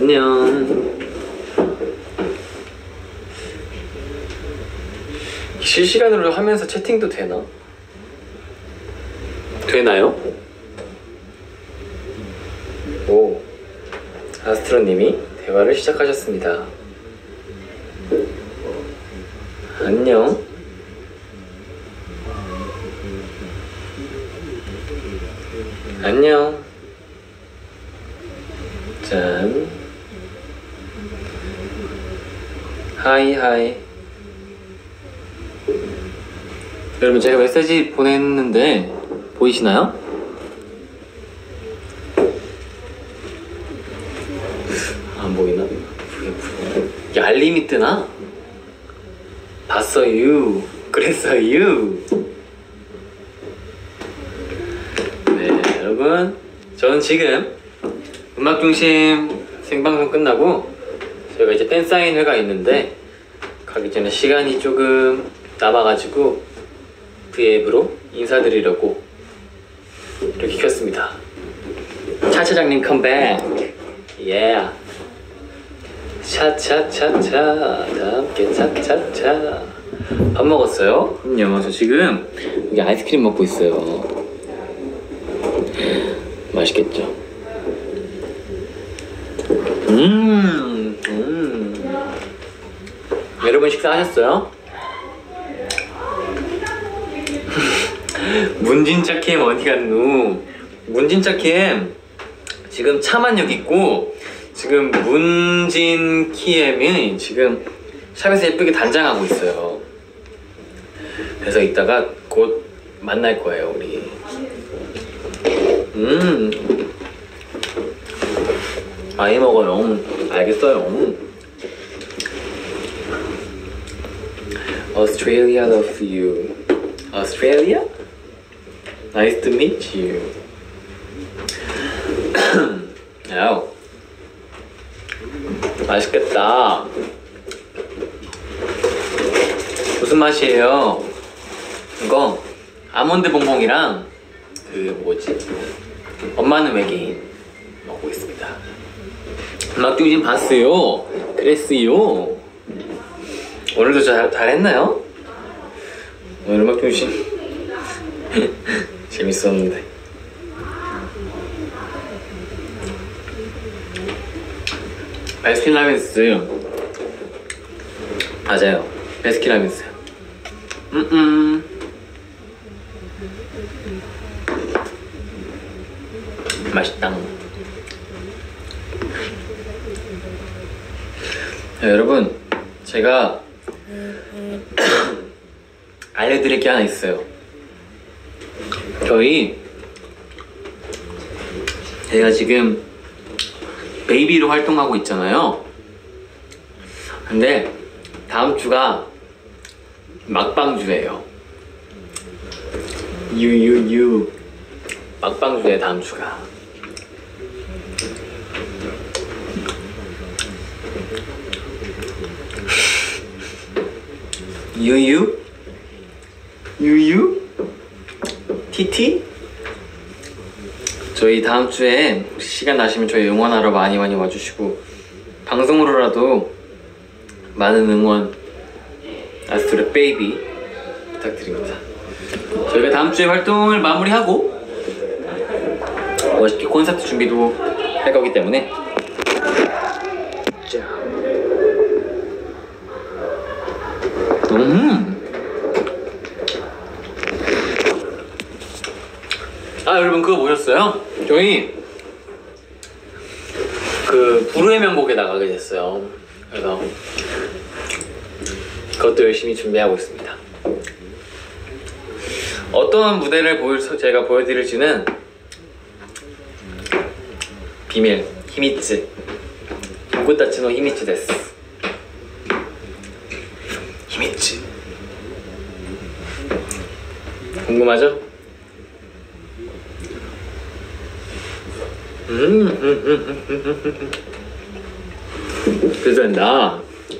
안녕. 실시간으로 하면서 채팅도 되나? 되나요? 오, 아스트로님이 대화를 시작하셨습니다. 안녕. 안녕. 짠. 하이 하이. 여러분, 제가 메시지 보냈는데 보이시나요? 안 보이나? 이게 알림이 뜨나? 봤어요. 그랬어요. 네, 여러분, 저는 지금 음악중심 생방송 끝나고 저희가 이제 팬사인회가 있는데 가기 전에 시간이 조금 남아가지고 브이앱으로 인사드리려고 이렇게 켰습니다. 차차장님 컴백. 예. 차차차차 다 함께 차차차. 밥 먹었어요? 그럼요. 저 지금 여기 아이스크림 먹고 있어요. 맛있겠죠? 여러분 식사하셨어요? 문진짜캠 어디 갔누? 문진짜캠 지금 차만 여기 있고 지금 문진키엠이 지금 샵에서 예쁘게 단장하고 있어요. 그래서 이따가 곧 만날 거예요 우리. 많이 먹어요. 알겠어요. Australia loves you. Australia? Nice to meet you. 야우. 맛있겠다. 무슨 맛이에요? 이거 아몬드 봉봉이랑 그 뭐지? 엄마는 외계인 먹고 있습니다. 음악중심 봤어요. 그랬어요. 오늘도 잘했나요? 오늘 음악중심 재밌었는데. 베스킨라빈스 맞아요. 베스킨라빈스. 맛있다. 네, 여러분, 제가 알려드릴 게 하나 있어요. 제가 지금 베이비로 활동하고 있잖아요. 근데 다음 주가 막방주예요. 유유유 막방주에 다음 주가. 유유? 유유? 티티? 저희 다음 주에 시간 나시면 저희 응원하러 많이 와주시고 방송으로라도 많은 응원 아스트로 베이비 부탁드립니다. 저희가 다음 주에 활동을 마무리하고 멋있게 콘서트 준비도 할 거기 때문에 자. 아, 여러분 그거 보셨어요? 저희 그 불후의 명곡에 나가게 됐어요. 그래서 그것도 열심히 준비하고 있습니다. 어떤 무대를 제가 보여드릴지는 비밀, 히미츠. 보쿠타치노 히미츠 데스. 히미츠. 궁금하죠? 그래서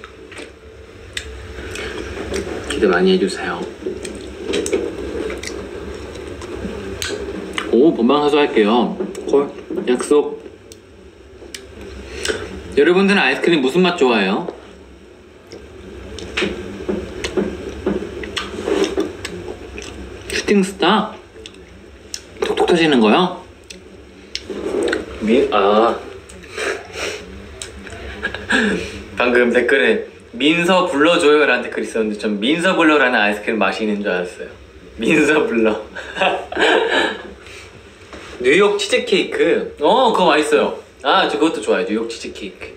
기대 많이 해주세요. 오, 본방 사수 할게요. 콜 약속. 여러분들은 아이스크림 무슨 맛 좋아해요? 슈팅스타? 톡톡 터지는 거요? 방금 댓글에 민서 불러줘요 라는 댓글이 있었는데 전 민서 불러라는 아이스크림 맛이 있는 줄 알았어요. 민서 불러. 뉴욕 치즈케이크. 그거 맛있어요. 저 그것도 좋아요. 뉴욕 치즈케이크.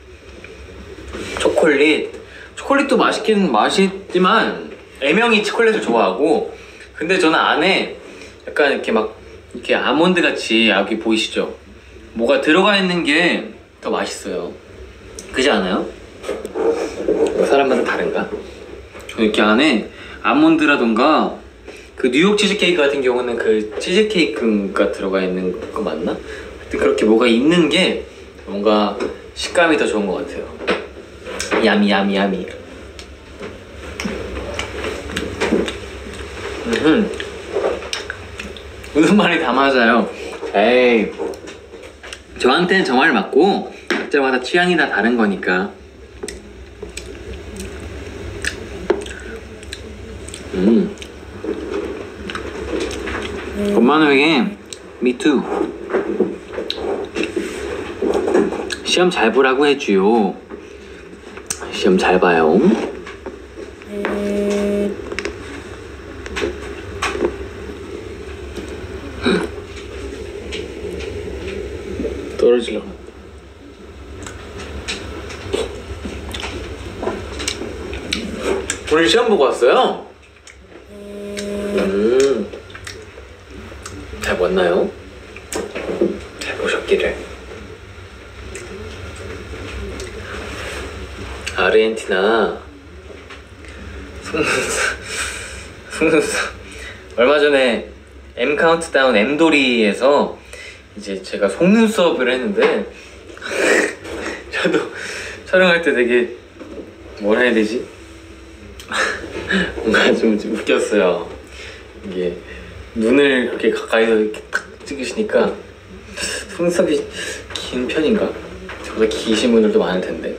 초콜릿도 맛있긴 맛있지만 애명이 초콜릿을 좋아하고, 근데 저는 안에 약간 이렇게 막 이렇게 아몬드 같이 여기 보이시죠? 뭐가 들어가 있는 게 더 맛있어요. 그지 않아요? 사람마다 다른가? 저는 이렇게 안에 아몬드라던가 그 뉴욕 치즈케이크 같은 경우는 그 치즈케이크가 들어가 있는 거 맞나? 하여튼 그렇게 뭐가 있는 게 뭔가 식감이 더 좋은 것 같아요. 야미. 무슨 말이 다 맞아요. 에이, 저한테는 저 말 맞고 각자마다 취향이 다 다른 거니까. 엄마는 왜 Me too. 시험 잘 보라고 해줘요. 시험 잘 봐요. 떨어지려고 한다. 오늘 시험 보고 왔어요? 잘 봤나요? 잘 보셨기를. 아르헨티나 속눈썹 얼마 전에 M 카운트다운 M돌이에서 이제 제가 속눈썹을 했는데 저도 촬영할 때 되게 뭐라 해야 되지? 뭔가 좀 웃겼어요. 이게 눈을 그렇게 가까이서 이렇게 탁 찍으시니까 속눈썹이 긴 편인가? 저보다 기신 분들도 많을 텐데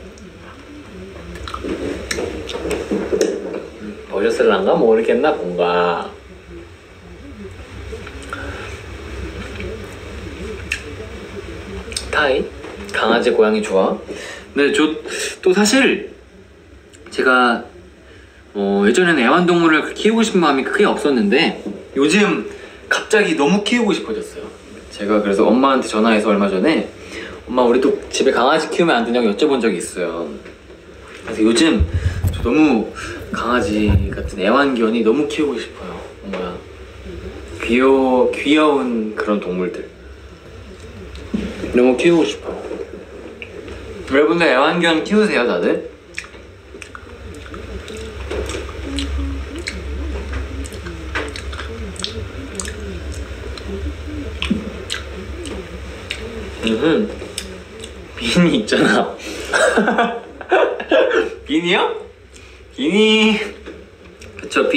보셨을란가 모르겠나 뭔가. 타이? 강아지 고양이 좋아? 네, 저 또 사실 제가 예전에는 애완동물을 키우고 싶은 마음이 크게 없었는데 요즘 갑자기 너무 키우고 싶어졌어요. 제가 그래서 엄마한테 전화해서 얼마 전에 엄마 우리도 집에 강아지 키우면 안 되냐고 여쭤본 적이 있어요. 그래서 요즘 저 너무 강아지 같은 애완견이 너무 키우고 싶어요. 뭔가 귀여운 그런 동물들 너무 키우고 싶어요. 여러분들 애완견 키우세요 다들? 비니 있잖아. 비니요? 비니 그쵸.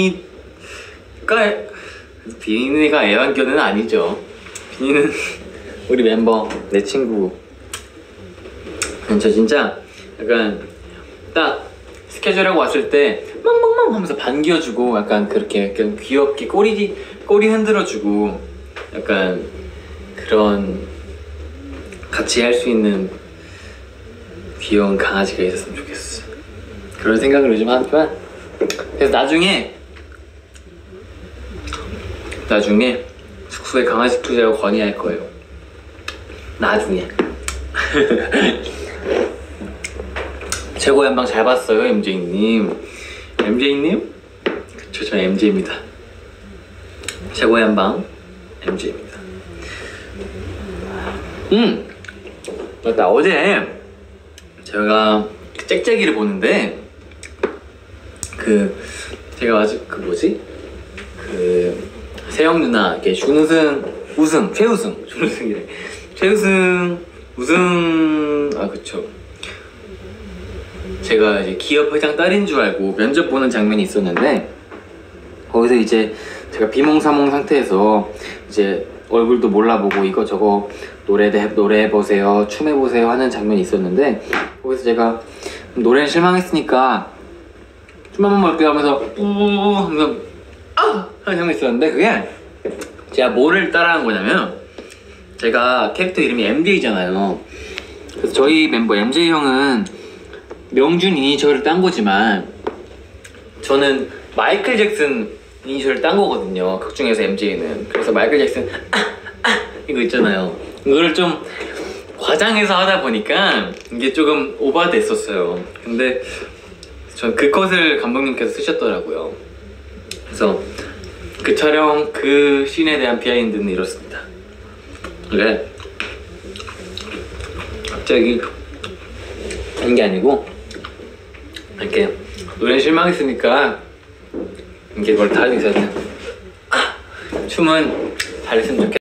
비니가 애완견은 아니죠. 비니는 우리 멤버 내 친구. 저 진짜 약간 딱 스케줄하고 왔을 때 멍멍멍 하면서 반겨주고 약간 그렇게 약간 귀엽게 꼬리 흔들어주고 약간 그런 같이 할 수 있는 귀여운 강아지가 있었으면 좋겠어. 그런 생각을 요즘 하지만 그래서 나중에 숙소에 강아지 키우자고 건의할 거예요. 나중에. 최고의 한방 잘 봤어요 MJ님. MJ님? 그쵸, 저 MJ입니다. 최고의 한방 MJ입니다. 맞다. 어제 제가 짹짹이를 보는데 제가 아직 세영 누나 이렇게 우승 그쵸. 제가 이제 기업 회장 딸인 줄 알고 면접 보는 장면이 있었는데 거기서 이제 제가 비몽사몽 상태에서 이제 얼굴도 몰라보고 이거저거 노래해보세요, 춤해보세요 하는 장면이 있었는데, 거기서 제가 노래는 실망했으니까 춤 한번 볼게요 하면서 하면서 하는 장면이 있었는데, 그게 제가 뭐를 따라한 거냐면, 제가 캐릭터 이름이 MJ잖아요. 그래서 저희 멤버 MJ 형은 명준 이니셜을 딴 거지만 저는 마이클 잭슨 이니셜을 딴 거거든요, 극 중에서 MJ는. 그래서 마이클 잭슨 이거 있잖아요, 이거를 좀 과장해서 하다 보니까 이게 조금 오버됐었어요. 근데 전 그 컷을 감독님께서 쓰셨더라고요. 그래서 그 촬영, 그 씬에 대한 비하인드는 이렇습니다. 그래, 갑자기 하는 게 아니고 이렇게 노래 실망했으니까 이게 뭘 다 있어야 돼. 춤은 잘했으면 좋겠다.